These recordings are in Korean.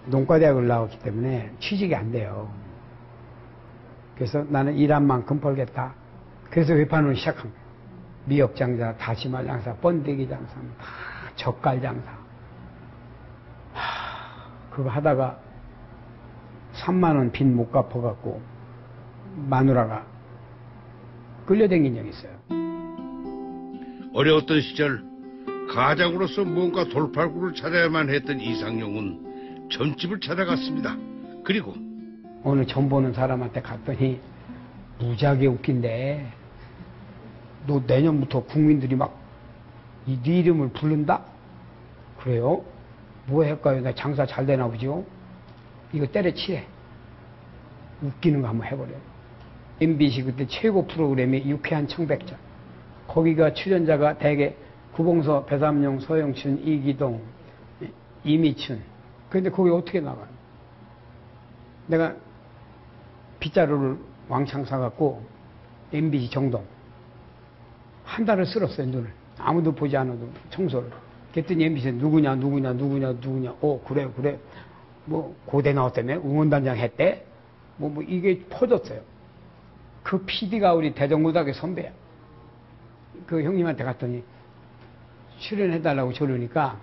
농과대학을 나왔기 때문에 취직이 안 돼요. 그래서 나는 일한 만큼 벌겠다. 그래서 외판으로 시작한 거예요. 미역 장사, 다시마 장사, 번데기 장사, 다 젓갈 장사. 그거 하다가 3만 원 빚 못 갚아갖고 마누라가 끌려다닌 적이 있어요. 어려웠던 시절 가장으로서 뭔가 돌팔구를 찾아야만 했던 이상용은 점집을 찾아갔습니다. 그리고 어느 점 보는 사람한테 갔더니 무지하게 웃긴데 너 내년부터 국민들이 막 네 이름을 부른다? 그래요? 뭐 할까요? 나 장사 잘 되나 보죠? 이거 때려치래. 웃기는 거 한번 해버려요. MBC 그때 최고 프로그램이 유쾌한 청백전. 거기가 출연자가 대개 구봉서, 배삼룡, 서영춘, 이기동, 이미춘. 그런데 거기 어떻게 나가요? 내가 빗자루를 왕창 사갖고 MBC 정동 한 달을 쓸었어요. 눈을 아무도 보지 않아도 청소를. 그랬더니 MBC에 누구냐 그래 뭐 고대 나왔다며 응원단장 했대 뭐 이게 퍼졌어요. 그 PD가 우리 대전고등학교 선배야. 그 형님한테 갔더니 출연해달라고 저러니까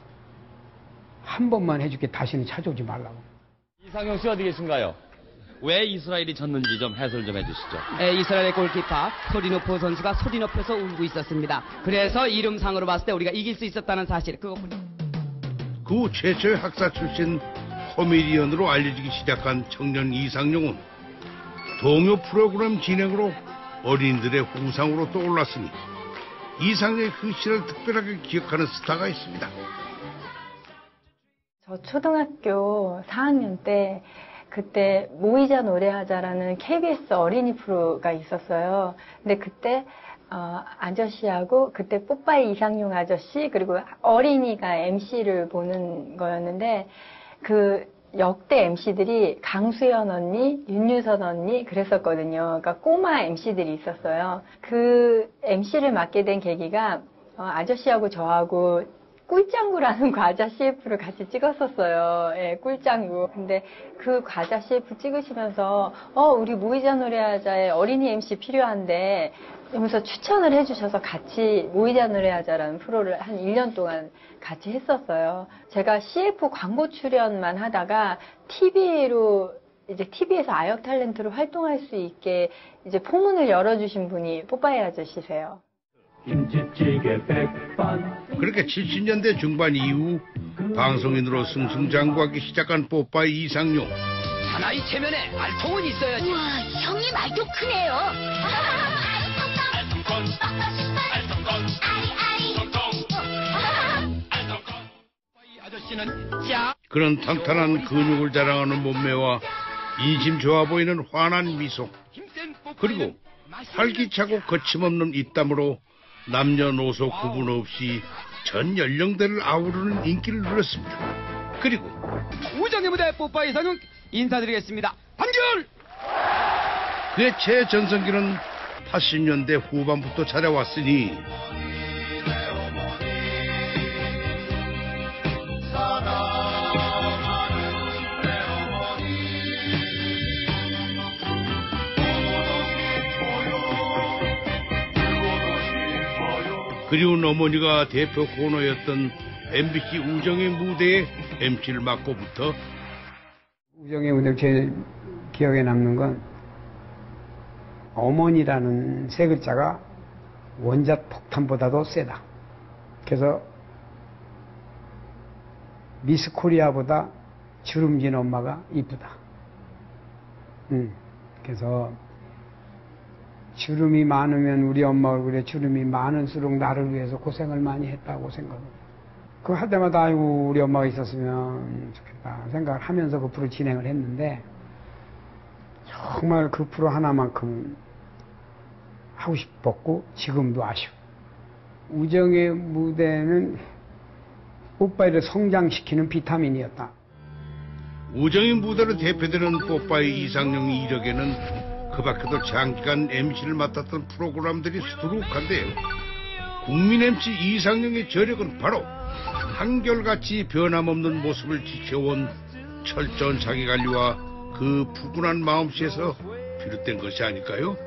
한 번만 해줄게. 다시는 찾아오지 말라고. 이상용 씨 어디 계신가요? 왜 이스라엘이 졌는지 좀 해설 좀 해주시죠. 이스라엘의 골키퍼 소리노프 선수가 소리 높여서 울고 있었습니다. 그래서 이름상으로 봤을 때 우리가 이길 수 있었다는 사실 그것뿐. 그 후 최초의 학사 출신 코미디언으로 알려지기 시작한 청년 이상용은 동요 프로그램 진행으로 어린이들의 후상으로 떠올랐으니 이상용의 그 시를 특별하게 기억하는 스타가 있습니다. 저 초등학교 4학년 때 그때 모이자 노래하자라는 KBS 어린이 프로가 있었어요. 근데 그때 아저씨하고 그때 뽀빠이 이상용 아저씨 그리고 어린이가 MC를 보는 거였는데 그 역대 MC들이 강수연 언니, 윤유선 언니 그랬었거든요. 그러니까 꼬마 MC들이 있었어요. 그 MC를 맡게 된 계기가 아저씨하고 저하고 꿀짱구라는 과자 CF를 같이 찍었었어요. 예, 꿀짱구. 근데 그 과자 CF 찍으시면서 우리 모이자 노래하자에 어린이 MC 필요한데 이러면서 추천을 해주셔서 같이 모이자 노래하자라는 프로를 한 1년 동안 같이 했었어요. 제가 CF 광고 출연만 하다가 TV에서 아역 탤런트로 활동할 수 있게 이제 포문을 열어주신 분이 뽀빠이 아저씨세요. 김치찌개 백반. 그렇게 70년대 중반 이후 방송인으로 승승장구하기 시작한 뽀빠이 이상용. 하나의 체면에 알통은 있어야지. 우와, 형님 말도 크네요. 아저씨는 짜. 그런 탄탄한 근육을 자랑하는 몸매와 인심 좋아 보이는 환한 미소. 그리고 활기차고 거침없는 입담으로 남녀노소 구분 없이 전 연령대를 아우르는 인기를 누렸습니다. 그리고 우정의 무대 뽀빠이 이상용 인사드리겠습니다. 한결! 그의 최전성기는 80년대 후반부터 찾아왔으니 그리운 어머니가 대표 코너였던 MBC 우정의 무대에 MC를 맡고부터 우정의 무대 제일 기억에 남는 건 어머니라는 세 글자가 원자 폭탄보다도 세다. 그래서 미스 코리아보다 주름진 엄마가 이쁘다. 그래서 주름이 많으면 우리 엄마 얼굴에 주름이 많을수록 나를 위해서 고생을 많이 했다고 생각합니다. 그거 할 때마다 아이고 우리 엄마가 있었으면 좋겠다 생각을 하면서 그 프로 진행을 했는데 정말 그 프로 하나만큼 하고 싶었고 지금도 아쉬워. 우정의 무대는 뽀빠이를 성장시키는 비타민이었다. 우정의 무대로 대표되는 뽀빠이 이상용의 이력에는 그 밖에도 장기간 MC를 맡았던 프로그램들이 수두룩한데요. 국민 MC 이상용의 저력은 바로 한결같이 변함없는 모습을 지켜온 철저한 자기관리와 그 푸근한 마음씨에서 비롯된 것이 아닐까요?